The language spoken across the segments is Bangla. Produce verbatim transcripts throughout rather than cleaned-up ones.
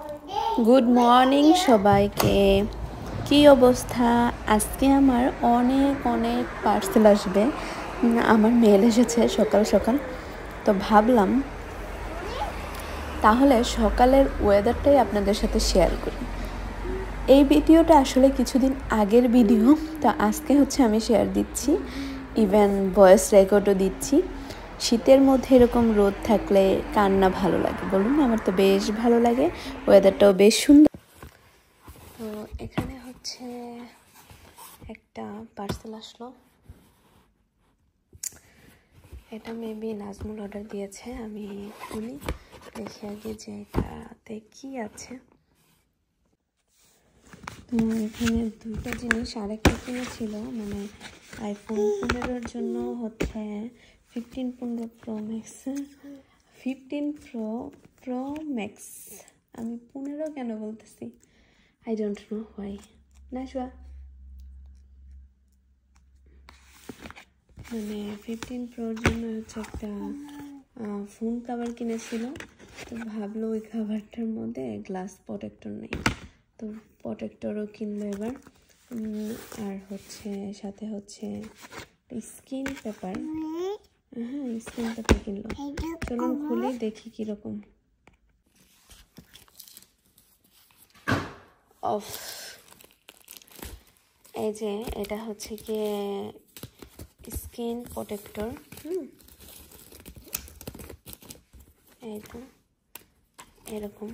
গুড মর্নিং সবাইকে। কি অবস্থা? আজকে আমার অনেক অনেক পার্সেল আসবে। আমার মেল এসেছে সকাল সকাল, তো ভাবলাম তাহলে সকালের ওয়েদারটাই আপনাদের সাথে শেয়ার করি। এই ভিডিওটা আসলে কিছুদিন আগের ভিডিও, তো আজকে হচ্ছে আমি শেয়ার দিচ্ছি, ইভেন ভয়েস রেকর্ডও দিচ্ছি। শীতের মধ্যে এরকম রোদ থাকলে কার না ভালো লাগে বলুন? আমার তো বেশ ভালো লাগে, ওয়েদারটাও বেশ সুন্দর। তো এখানে হচ্ছে একটা পার্সেল আসলো, এটা মেবি নাজমুল অর্ডার দিয়েছে। আমি খুলি দেখি আগে যে এটাতে কি আছে। তো এখানে দুটো জিনিস, আরেকটা কিনেছিল মানে আইফোন পনেরোর জন্য হচ্ছে ফিফটিন পনেরো pro max fifteen pro pro max আমি পনেরো কেন বলতেছি, আই ডোন্ট নো হোয়াই। না শোয়া, মানে ফিফটিন প্রোর জন্য হচ্ছে একটা ফোন কভার কিনেছিল। তো ভাবলো ওই খাবারটার মধ্যে গ্লাস প্রোটেক্টর নেই, তো প্রোটেক্টরও কিনলো এবার। আর হচ্ছে সাথে হচ্ছে স্কিন পেপার, হ্যাঁ স্কিন পেপার কিনলো। চলুন খুলে দেখি কীরকম। অফ, এই যে এটা হচ্ছে গিয়ে স্কিন প্রোটেক্টর। হুম এই তো এরকম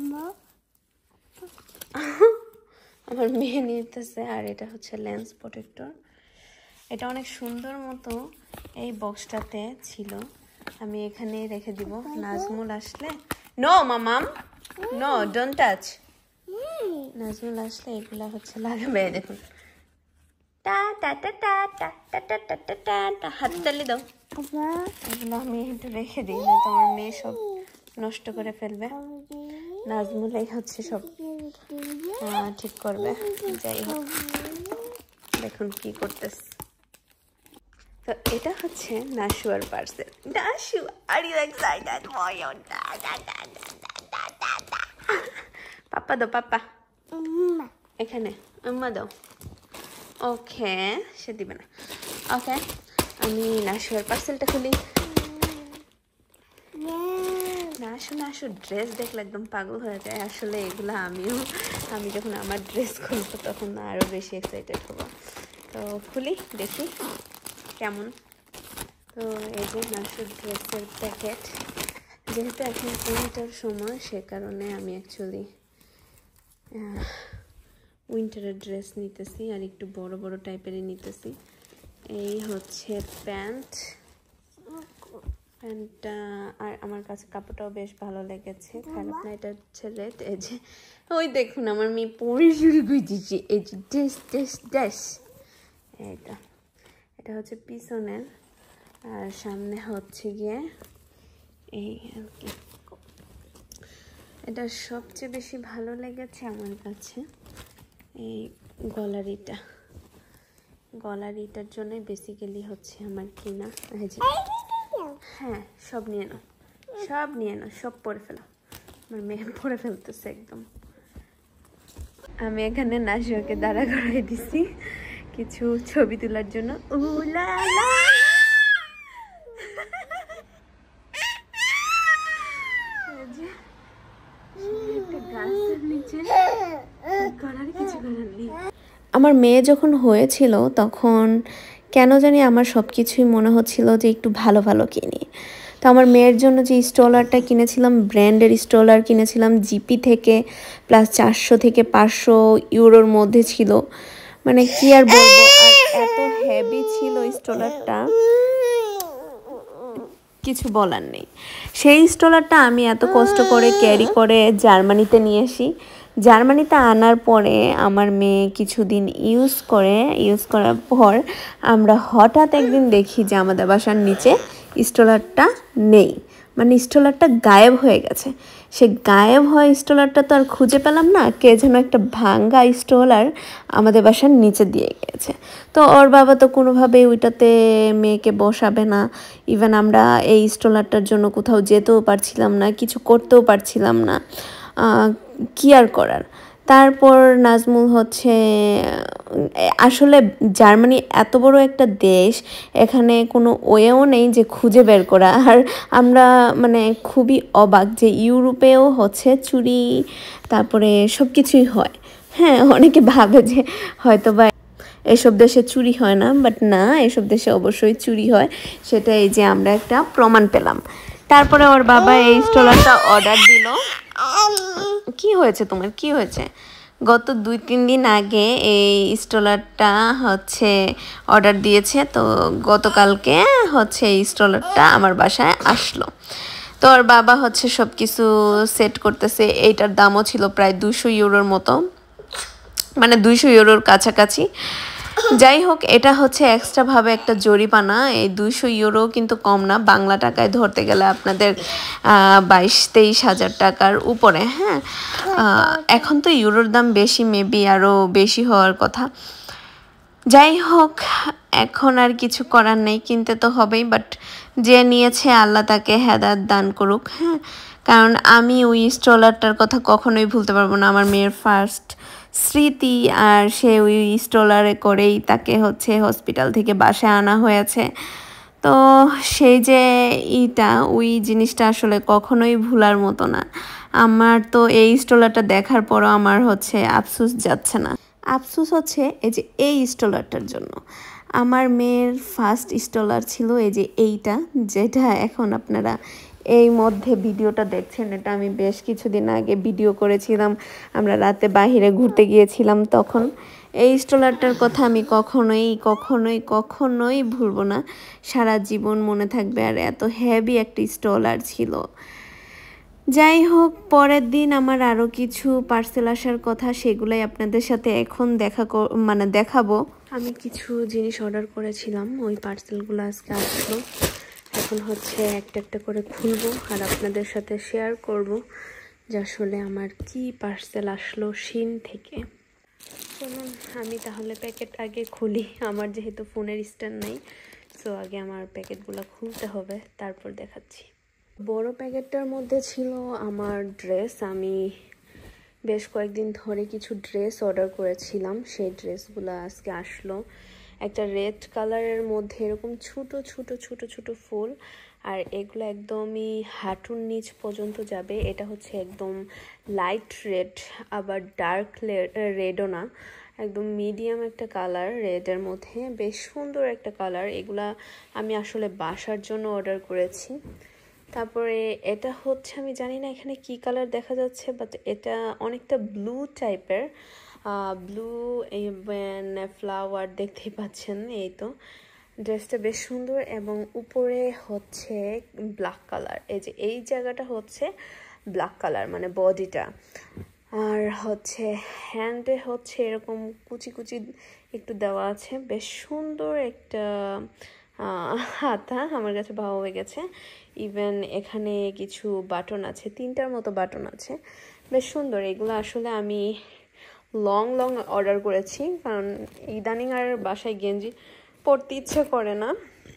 আমার মেয়ে নিতেছে। আর এটা হচ্ছে লেন্স প্রোটেক্টর। এটা অনেক সুন্দর মতো এই বক্সটাতে ছিল, আমি এখানে রেখে দিব। নাজমুল আসলে, no Mamam no don't touch, Nazmul আসলে এগুলা হচ্ছে লাগাবে। দেখুন টা টা টা টা টা টা টা টা টা টা টা, হাত তালি দাও। এগুলো আমি একটু রেখে দিই, না তো আমার মেয়ে সব নষ্ট করে ফেলবে। নাজমুলাই হচ্ছে সব ঠিক করবে। যাই হোক, দেখুন কি করতেছে। তো এটা হচ্ছে নাশুয়ার parcel. Nashu, are you excited? পাপা দাও, পাপা এখানে আম্মা দাও। ওকে, সে দিবে না। ওকে, আমি নাশুয়ার পার্সেলটা খুলি। নাশু নাশু ড্রেস দেখলে একদম পাগল হয়ে যায়। আসলে এগুলো আমিও, আমি যখন আমার ড্রেস খুলবো তখন আরও বেশি এক্সাইটেড হবো। তো খুলি দেখি কেমন। তো এই যে নাশুর ড্রেসের প্যাকেট। যেহেতু এখন উইন্টার সময়, সে কারণে আমি অ্যাকচুয়ালি উইন্টারের ড্রেস নিতেছি, আর একটু বড় বড় টাইপেরই নিতেছি। এই হচ্ছে প্যান্ট, প্যান্টটা আর আমার কাছে কাপড়টাও বেশ ভালো লেগেছে, খারাপ না। এটা হচ্ছে রেড। এই যে ওই দেখুন আমার মেয়ে পরে শুরু করে দিচ্ছে। এই যে ড্রেস ড্রেস ড্রেস, এইটা এটা হচ্ছে পিছনের, আর সামনে হচ্ছে গিয়ে এই আর কি। এটা সবচেয়ে বেশি ভালো লেগেছে আমার কাছে এই গলারিটা। গলারিটার জন্যই বেসিক্যালি হচ্ছে আমার কিনা। হ্যাঁ সব নিয়ে নাও, সব নিয়ে নাও, সব পরে ফেলো। আমার মেয়ে পরে ফেলতেছে একদম। আমি এখানে নাশুয়াকে দাঁড়া করাই দিছি কিছু ছবি তোলার জন্য। উলা লা আমার মেয়ে যখন হয়েছিল তখন কেন জানি আমার সব কিছুই মনে হচ্ছিল যে একটু ভালো ভালো কিনি। তো আমার মেয়ের জন্য যে স্ট্রলারটা কিনেছিলাম, ব্র্যান্ডের স্ট্রলার কিনেছিলাম জিপি থেকে, প্লাস চারশো থেকে পাঁচশো ইউরোর মধ্যে ছিল। মানে কি আর বলবো, আর এত হেভি ছিল স্ট্রলারটা, কিছু বলার নেই। সেই স্ট্রলারটা আমি এত কষ্ট করে ক্যারি করে জার্মানিতে নিয়ে আসি। জার্মানিতে আনার পরে আমার মেয়ে কিছুদিন ইউজ করে, ইউজ করার পর আমরা হঠাৎ একদিন দেখি যে আমাদের বাসার নিচে স্ট্রলারটা নেই, মানে স্ট্রলারটা গায়েব হয়ে গেছে। সে গায়েব হয় স্ট্রলারটা তো আর খুঁজে পেলাম না, কে যেন একটা ভাঙ্গা স্ট্রলার আমাদের বাসার নিচে দিয়ে গেছে। তো ওর বাবা তো কোনোভাবেই ওইটাতে মেয়েকে বসাবে না। ইভেন আমরা এই স্ট্রলারটার জন্য কোথাও যেতেও পারছিলাম না, কিছু করতেও পারছিলাম না। কেয়ার করার। তারপর নাজমুল হচ্ছে আসলে জার্মানি এত বড় একটা দেশ, এখানে কোনো ওয়েও নেই যে খুঁজে বের করা। আর আমরা মানে খুবই অবাক যে ইউরোপেও হচ্ছে চুরি তারপরে সব কিছুই হয়। হ্যাঁ, অনেকে ভাবে যে হয়তো বা এসব দেশে চুরি হয় না, বাট না, এসব দেশে অবশ্যই চুরি হয়। সেটা এই যে আমরা একটা প্রমাণ পেলাম। তারপরে ওর বাবা এই স্টলারটা অর্ডার দিল। কি হয়েছে তোমার, কি হয়েছে? গত দুই তিন দিন আগে এই স্টলারটা হচ্ছে অর্ডার দিয়েছে, তো গতকালকে হচ্ছে এই স্টলারটা আমার বাসায় আসলো। তো ওর বাবা হচ্ছে সব কিছু সেট করতেছে। এইটার দামও ছিল প্রায় দুশো ইউরোর মতো, মানে দুইশো ইউরোর কাছাকাছি। যাই হোক, এটা হচ্ছে এক্সট্রাভাবে একটা জরিমানা। এই দুইশো ইউরো কিন্তু কম না, বাংলা টাকায় ধরতে গেলে আপনাদের বাইশ তেইশ হাজার টাকার উপরে। হ্যাঁ, এখন তো ইউরোর দাম বেশি, মেবি আরও বেশি হওয়ার কথা। যাই হোক, এখন আর কিছু করার নেই, কিনতে তো হবেই। বাট যে নিয়েছে আল্লাহ তাকে হেদায়েত দান করুক। হ্যাঁ, কারণ আমি ওই স্ট্রলারটার কথা কখনোই ভুলতে পারবো না। আমার মেয়ের ফার্স্ট স্মৃতি, আর সে ওই স্ট্রলারে করেই তাকে হচ্ছে হসপিটাল থেকে বাসায় আনা হয়েছে। তো সেই যে ইটা, ওই জিনিসটা আসলে কখনোই ভুলার মতো না। আমার তো এই স্ট্রলারটা দেখার পরও আমার হচ্ছে আফসোস যাচ্ছে না। আফসোস হচ্ছে এই যে এই স্ট্রলারটার জন্য। আমার মেয়ের ফার্স্ট স্ট্রলার ছিল এই যে এইটা, যেটা এখন আপনারা এই মধ্যে ভিডিওটা দেখছেন। এটা আমি বেশ কিছুদিন আগে ভিডিও করেছিলাম, আমরা রাতে বাইরে ঘুরতে গিয়েছিলাম তখন। এই স্ট্রলারটার কথা আমি কখনোই কখনোই কখনোই ভুলবো না, সারা জীবন মনে থাকবে। আর এত হেভি একটা স্ট্রলার ছিল। যাই হোক, পরের দিন আমার আরও কিছু পার্সেল আসার কথা, সেগুলাই আপনাদের সাথে এখন দেখা মানে দেখাবো। আমি কিছু জিনিস অর্ডার করেছিলাম, ওই পার্সেলগুলো আজকে আসলো। এখন হচ্ছে একটা একটা করে খুলবো আর আপনাদের সাথে শেয়ার করব যে আসলে আমার কি পার্সেল আসলো shein থেকে। চলুন আমি তাহলে প্যাকেট আগে খুলি। আমার যেহেতু ফোনের স্ট্যান্ড নেই, সো আগে আমার প্যাকেটগুলো খুলতে হবে, তারপর দেখাচ্ছি। বড় প্যাকেটটার মধ্যে ছিল আমার ড্রেস। আমি বেশ কয়েকদিন ধরে কিছু ড্রেস অর্ডার করেছিলাম, সেই ড্রেসগুলো আজকে আসলো। একটা রেড কালারের মধ্যে এরকম ছোট ছোট ছোট ছোট ফুল, আর এগুলো একদমই হাঁটুর নিচ পর্যন্ত যাবে। এটা হচ্ছে একদম লাইট রেড, আবার ডার্ক রেডও না, একদম মিডিয়াম একটা কালার রেডের মধ্যে, বেশ সুন্দর একটা কালার। এগুলা আমি আসলে বাসার জন্য অর্ডার করেছি। তারপরে এটা হচ্ছে, আমি জানি না এখানে কি কালার দেখা যাচ্ছে, বাট এটা অনেকটা ব্লু টাইপের, ব্লু ফ্লাওয়ার দেখতেই পাচ্ছেন। এই তো ড্রেসটা বেশ সুন্দর, এবং উপরে হচ্ছে ব্ল্যাক কালার। এই যে এই জায়গাটা হচ্ছে ব্ল্যাক কালার, মানে বডিটা। আর হচ্ছে হ্যান্ডে হচ্ছে এরকম কুচি কুচি একটু দেওয়া আছে, বেশ সুন্দর একটা হাতা, আমার কাছে ভালো লেগেছে। ইভেন এখানে কিছু বাটন আছে, তিনটার মতো বাটন আছে, বেশ সুন্দর। এগুলো আসলে আমি লং লং অর্ডার করেছি, কারণ ইদানিং আর বাসায় গেঞ্জি পরতে ইচ্ছে করে না।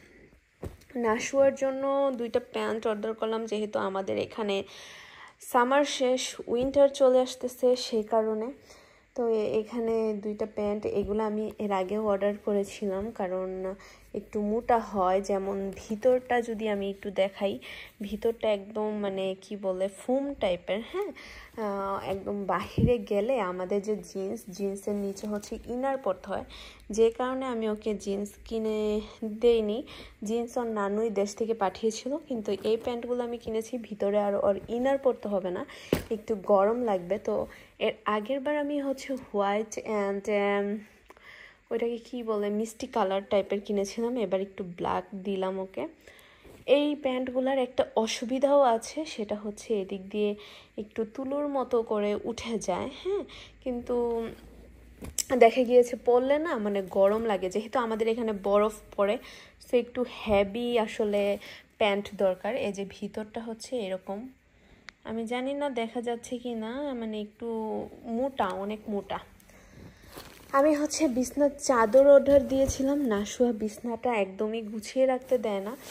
নাশুয়ার জন্য দুইটা প্যান্ট অর্ডার করলাম, যেহেতু আমাদের এখানে সামার শেষ, উইন্টার চলে আসতেছে, সেই কারণে। তো এখানে দুইটা প্যান্ট, এগুলো আমি এর আগেও অর্ডার করেছিলাম, কারণ একটু মোটা হয়। যেমন ভিতরটা যদি আমি একটু দেখাই, ভিতরটা একদম মানে কি বলে ফোম টাইপের। হ্যাঁ, একদম বাহিরে গেলে আমাদের যে জিন্স, জিন্সের নিচে হচ্ছে ইনার পরতে হয়, যে কারণে আমি ওকে জিন্স কিনে দেইনি। জিন্স ওর নানুই দেশ থেকে পাঠিয়েছিল, কিন্তু এই প্যান্টগুলো আমি কিনেছি ভিতরে আর ওর ইনার পরতে হবে না, একটু গরম লাগবে। তো এর আগের বার আমি হচ্ছে হোয়াইট অ্যান্ড ওইটাকে কি বলে মিষ্টি কালার টাইপের কিনেছিলাম, এবার একটু ব্ল্যাক দিলাম ওকে। এই প্যান্টগুলার একটা অসুবিধাও আছে, সেটা হচ্ছে এদিক দিয়ে একটু তুলোর মতো করে উঠে যায়। হ্যাঁ, কিন্তু দেখা গিয়েছে পরলে না মানে গরম লাগে, যেহেতু আমাদের এখানে বরফ পড়ে, সো একটু হেভি আসলে প্যান্ট দরকার। এই যে ভিতরটা হচ্ছে এরকম, আমি জানি না দেখা যাচ্ছে কি না, মানে একটু মোটা, অনেক মোটা। আমি হচ্ছে বিছনার চাদর অর্ডার দিয়েছিলাম, নাশুয়া বিছনাটা একদমই গুছিয়ে রাখতে দেয় না,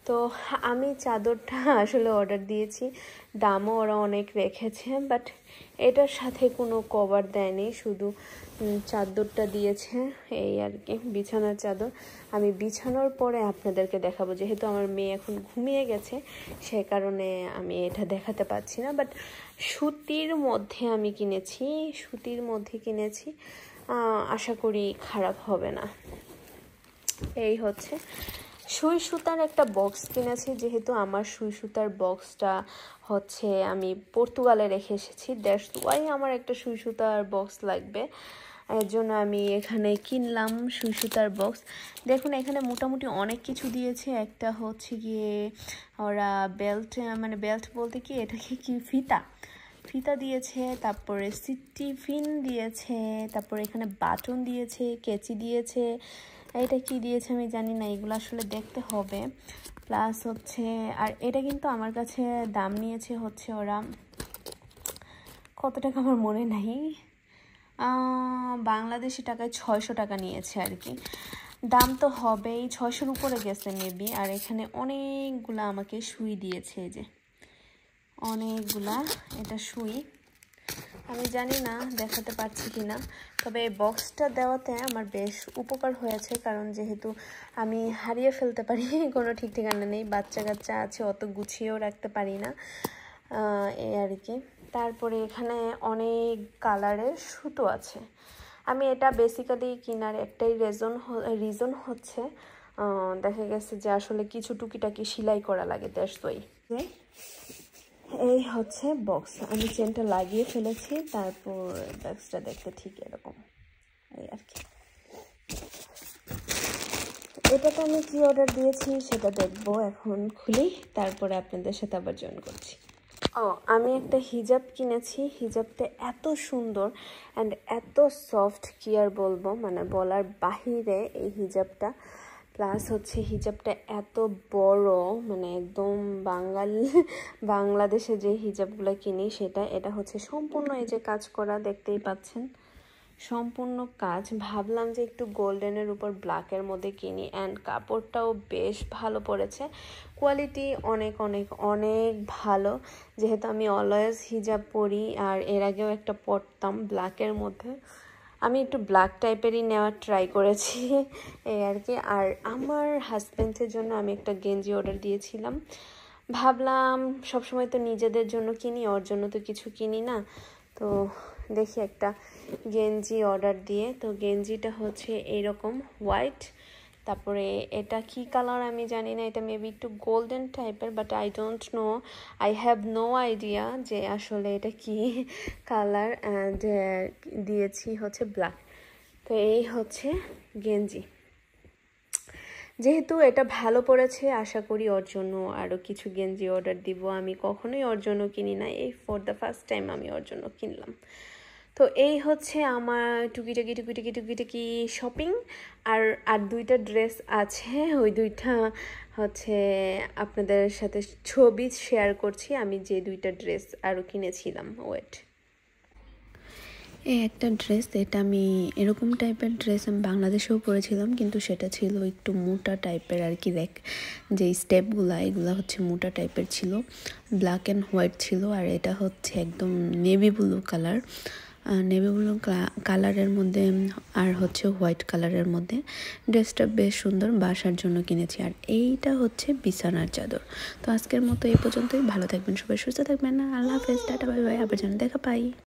তো আমি চাদরটা আসলে অর্ডার দিয়েছি, দামও ওরা অনেক রেখেছে, বাট এটার সাথে কোনো কভার দেয়নি, শুধু চাদরটা দিয়েছে এই আর কি, বিছানার চাদর। আমি বিছানোর পরে আপনাদেরকে দেখাবো, যেহেতু আমার মেয়ে এখন ঘুমিয়ে গেছে সে কারণে আমি এটা দেখাতে পারছি না। বাট সুতির মধ্যে আমি কিনেছি, সুতির মধ্যে কিনেছি, আশা করি খারাপ হবে না। এই হচ্ছে সুই সুতার একটা বক্স কিনেছি, যেহেতু আমার সুই সুতার বক্সটা হচ্ছে আমি পর্তুগালে রেখে এসেছি, দ্যাটস ওয়াই আমার একটা সুই সুতার বক্স লাগবে, এর জন্য আমি এখানে কিনলাম সুই সুতার বক্স। দেখুন এখানে মোটামুটি অনেক কিছু দিয়েছে। একটা হচ্ছে গিয়ে ওরা বেল্ট, মানে বেল্ট বলতে কি এটাকে কি ফিতা ফিতা দিয়েছে, তারপরে টিফিন দিয়েছে, তারপরে এখানে বাটন দিয়েছে, কেচি দিয়েছে, এটা কি দিয়েছে আমি জানি না, এগুলো আসলে দেখতে হবে। প্লাস হচ্ছে, আর এটা কিন্তু আমার কাছে দাম নিয়েছে হচ্ছে ওরা কত টাকা আমার মনে নাই, বাংলাদেশি টাকায় ছয়শো টাকা নিয়েছে আর কি। দাম তো হবেই, ছয়শোর উপরে গেছে মেবি। আর এখানে অনেকগুলা আমাকে সুই দিয়েছে, এই যে অনেকগুলা, এটা সুই, আমি জানি না দেখাতে পারছি কি না, তবে এই বক্সটা দেওয়াতে আমার বেশ উপকার হয়েছে, কারণ যেহেতু আমি হারিয়ে ফেলতে পারি, কোনো ঠিক ঠিকানা নেই, বাচ্চা কাচ্চা আছে, অত গুছিয়েও রাখতে পারি না, এই আর কি। তারপরে এখানে অনেক কালারের সুতো আছে। আমি এটা বেসিক্যালি কেনার একটাই রিজন রিজন হচ্ছে দেখা গেছে যে আসলে কিছু টুকিটাকি সেলাই করা লাগে, দ্যাটস ওয়াই। এই হচ্ছে বক্স, আমি চেনটা লাগিয়ে ফেলেছি, তারপর বক্সটা দেখতে ঠিক এরকম, এই আর কি। এটাতে আমি কি অর্ডার দিয়েছি সেটা দেখবো, এখন খুলি, তারপরে আপনাদের সাথে আবার জয়েন করছি। ও, আমি একটা হিজাব কিনেছি, হিজাবটা এত সুন্দর অ্যান্ড এত সফট, কি আর বলবো, মানে বলার বাহিরে এই হিজাবটা। প্লাস হচ্ছে হিজাবটা এত বড়, মানে একদম বাঙালি বাংলাদেশে যে হিজাবগুলো কিনি সেটা, এটা হচ্ছে সম্পূর্ণ এই যে কাজ করা, দেখতেই পাচ্ছেন সম্পূর্ণ কাজ। ভাবলাম যে একটু গোল্ডেনের উপর ব্ল্যাকের মধ্যে কিনি, অ্যান্ড কাপড়টাও বেশ ভালো পড়েছে, কোয়ালিটি অনেক অনেক অনেক ভালো, যেহেতু আমি অলওয়েজ হিজাব পরি, আর এর আগেও একটা পরতাম ব্ল্যাকের মধ্যে, আমি একটু ব্ল্যাক টাইপেরই নেওয়ার ট্রাই করেছি এই আর কি। আর আমার হাজব্যান্ডের জন্য আমি একটা গেঞ্জি অর্ডার দিয়েছিলাম, ভাবলাম সবসময় তো নিজেদের জন্য কিনি, ওর জন্য তো কিছু কিনি না, তো দেখি একটা গেঞ্জি অর্ডার দিয়ে। তো গেঞ্জিটা হচ্ছে এইরকম হোয়াইট, তারপরে এটা কি কালার আমি জানি না, এটা মেবি একটু গোল্ডেন টাইপের, but I don't know, I have no idea যে আসলে এটা কি কালার, অ্যান্ড দিয়েছি হচ্ছে ব্ল্যাক। তো এই হচ্ছে গেঞ্জি, যেহেতু এটা ভালো পড়েছে আশা করি ওর জন্য আরও কিছু গেঞ্জি অর্ডার দিব। আমি কখনোই ওর জন্য কিনি না, এই ফর দ্য ফার্স্ট টাইম আমি ওর জন্য কিনলাম। তো এই হচ্ছে আমার টুকিটাকি টুকিটাকি টুকিটাকি শপিং। আর আর দুইটা ড্রেস আছে, ওই দুইটা হচ্ছে আপনাদের সাথে ছবি শেয়ার করছি, আমি যে দুইটা ড্রেস আরও কিনেছিলাম। ওয়েট, এই একটা ড্রেস, এটা আমি এরকম টাইপের ড্রেস আমি বাংলাদেশেও পরেছিলাম, কিন্তু সেটা ছিল একটু মোটা টাইপের আর কি, দেখ যে স্টেপগুলো এগুলো হচ্ছে মোটা টাইপের ছিল, ব্ল্যাক অ্যান্ড হোয়াইট ছিল। আর এটা হচ্ছে একদম navy blue colour, navy blue কালারের মধ্যে আর হচ্ছে হোয়াইট কালারের মধ্যে। ড্রেসটা বেশ সুন্দর, বাসার জন্য কিনেছি। আর এইটা হচ্ছে বিছানার চাদর। তো আজকের মতো এই পর্যন্তই, ভালো থাকবেন সবাই, সুস্থ থাকবেন, আল্লাহ হাফেজ, টাটা বাই বাই, আবার যেন দেখা পাই।